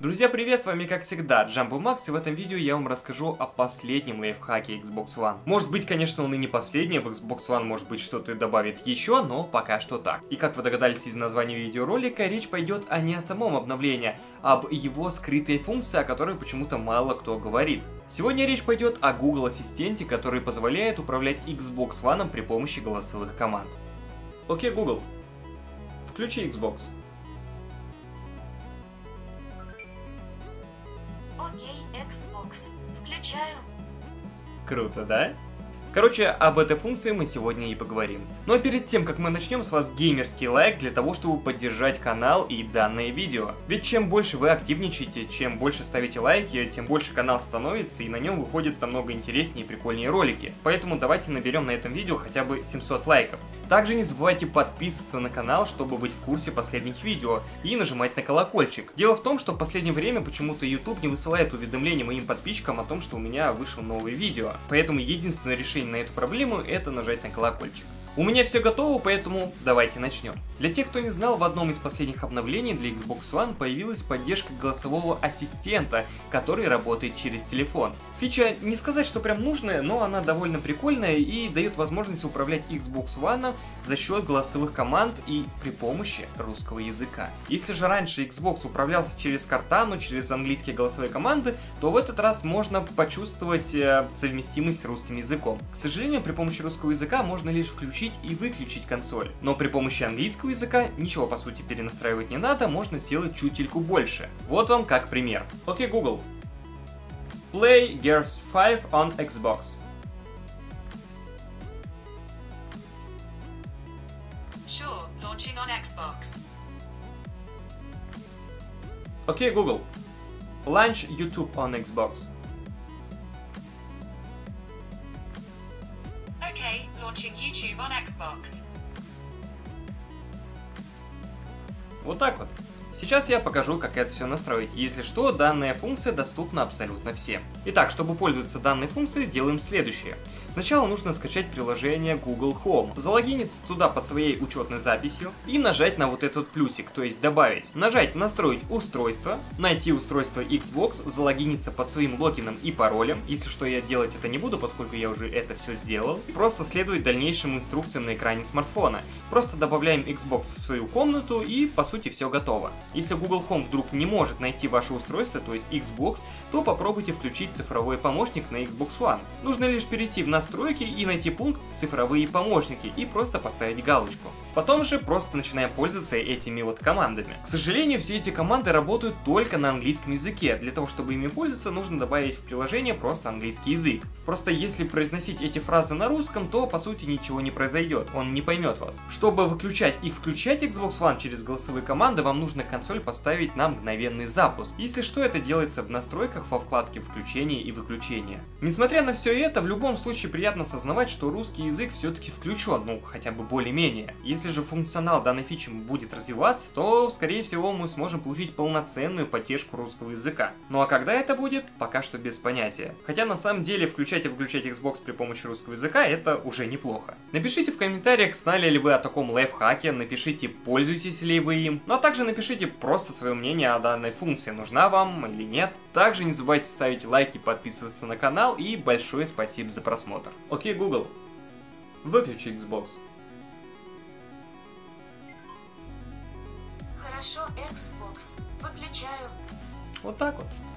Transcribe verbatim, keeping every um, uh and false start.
Друзья, привет, с вами как всегда Джамбо Макс, и в этом видео я вам расскажу о последнем лайфхаке Xbox One. Может быть, конечно, он и не последний, в Xbox One может быть что-то добавит еще, но пока что так. И как вы догадались из названия видеоролика, речь пойдет а не о самом обновлении, а об его скрытой функции, о которой почему-то мало кто говорит. Сегодня речь пойдет о Google Ассистенте, который позволяет управлять Xbox One при помощи голосовых команд. Окей, Google, включи Xbox. Окей, Xbox. Включаю. Круто, да? Короче, об этой функции мы сегодня и поговорим. Но перед тем, как мы начнем, с вас геймерский лайк для того, чтобы поддержать канал и данное видео. Ведь чем больше вы активничаете, чем больше ставите лайки, тем больше канал становится и на нем выходят намного интереснее и прикольнее ролики. Поэтому давайте наберем на этом видео хотя бы семьсот лайков. Также не забывайте подписываться на канал, чтобы быть в курсе последних видео, и нажимать на колокольчик. Дело в том, что в последнее время почему-то YouTube не высылает уведомления моим подписчикам о том, что у меня вышло новое видео. Поэтому единственное решение на эту проблему — это нажать на колокольчик. У меня все готово, поэтому давайте начнем. Для тех, кто не знал, в одном из последних обновлений для Xbox One появилась поддержка голосового ассистента, который работает через телефон. Фича, не сказать, что прям нужная, но она довольно прикольная и дает возможность управлять Xbox One за счет голосовых команд и при помощи русского языка. Если же раньше Xbox управлялся через Cortana, через английские голосовые команды, то в этот раз можно почувствовать э, совместимость с русским языком. К сожалению, при помощи русского языка можно лишь включить и выключить консоль. Но при помощи английского языка ничего по сути перенастраивать не надо, можно сделать чутельку больше. Вот вам как пример. Окей, Google. Play Gears five on Xbox. Sure, launching on Xbox. Окей, Google. Launch YouTube on Xbox. Okay, launching YouTube on Xbox. Вот так вот. Сейчас я покажу, как это все настроить. Если что, данная функция доступна абсолютно всем. Итак, чтобы пользоваться данной функцией, делаем следующее. Сначала нужно скачать приложение Google Home, залогиниться туда под своей учетной записью и нажать на вот этот плюсик, то есть добавить. Нажать «Настроить устройство», найти устройство Xbox, залогиниться под своим логином и паролем. Если что, я делать это не буду, поскольку я уже это все сделал. И просто следовать дальнейшим инструкциям на экране смартфона. Просто добавляем Xbox в свою комнату и по сути все готово. Если Google Home вдруг не может найти ваше устройство, то есть Xbox, то попробуйте включить цифровой помощник на Xbox One. Нужно лишь перейти в настройки и найти пункт «Цифровые помощники» и просто поставить галочку. Потом же просто начинаем пользоваться этими вот командами. К сожалению, все эти команды работают только на английском языке. Для того, чтобы ими пользоваться, нужно добавить в приложение просто английский язык. Просто если произносить эти фразы на русском, то по сути ничего не произойдет, он не поймет вас. Чтобы выключать и включать Xbox One через голосовые команды, вам нужно консоль поставить на мгновенный запуск. Если что, это делается в настройках во вкладке включения и выключения. Несмотря на все это, в любом случае приятно осознавать, что русский язык все-таки включен, ну хотя бы более-менее. Если же функционал данной фичи будет развиваться, то скорее всего мы сможем получить полноценную поддержку русского языка. Ну а когда это будет, пока что без понятия. Хотя на самом деле включать и выключать Xbox при помощи русского языка — это уже неплохо. Напишите в комментариях, знали ли вы о таком лайфхаке, напишите, пользуетесь ли вы им, ну а также напишите просто свое мнение о данной функции, нужна вам или нет. Также не забывайте ставить лайки, подписываться на канал, и большое спасибо за просмотр. Окей, Google, выключи Xbox. Хорошо, Xbox. Выключаю. Вот так вот.